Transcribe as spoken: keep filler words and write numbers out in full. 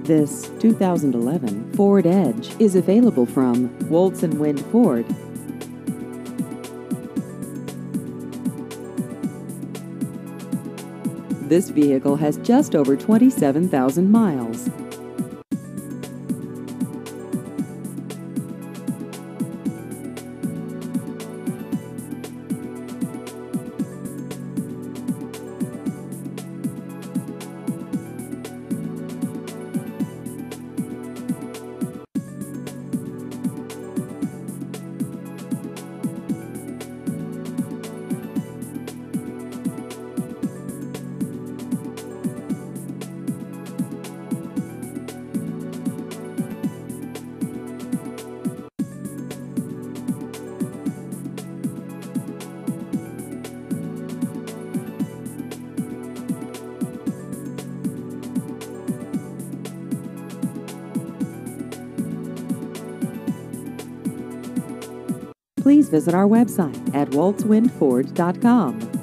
This two thousand eleven Ford Edge is available from Woltz and Wind Ford. This vehicle has just over twenty-seven thousand miles. Please visit our website at woltz wind ford dot com.